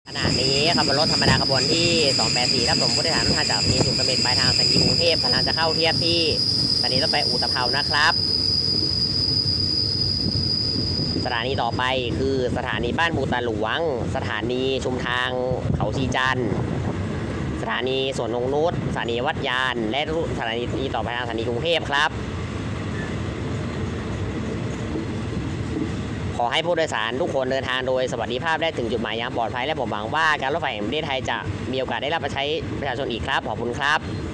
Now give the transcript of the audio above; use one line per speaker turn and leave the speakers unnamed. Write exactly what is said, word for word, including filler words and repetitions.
ขณะนี้ขบวนรถธรรมดาขบวนที่สองแปดสี่รับส่งผู้โดยสารมาจากสถานีสุขเสม็ดปลายทางสถานีกรุงเทพกำลังจะเข้าเทียบที่สถานีรถไฟอุตภเปานะครับสถานีต่อไปคือสถานีบ้านบูตาหลวงสถานีชุมทางเขาชีจันทร์สถานีสวนนงนุชสถานีวัดยานและสถานีต่อไปทางสถานีกรุงเทพครับขอให้ผู้โดยสารทุกคนเดินทางโดยสวัสดิภาพได้ถึงจุดหมายอย่างปลอดภัยและผมหวังว่าการรถไฟแห่งประเทศไทยจะมีโอกาสได้รับใช้ประชาชนอีกครับขอบคุณครับ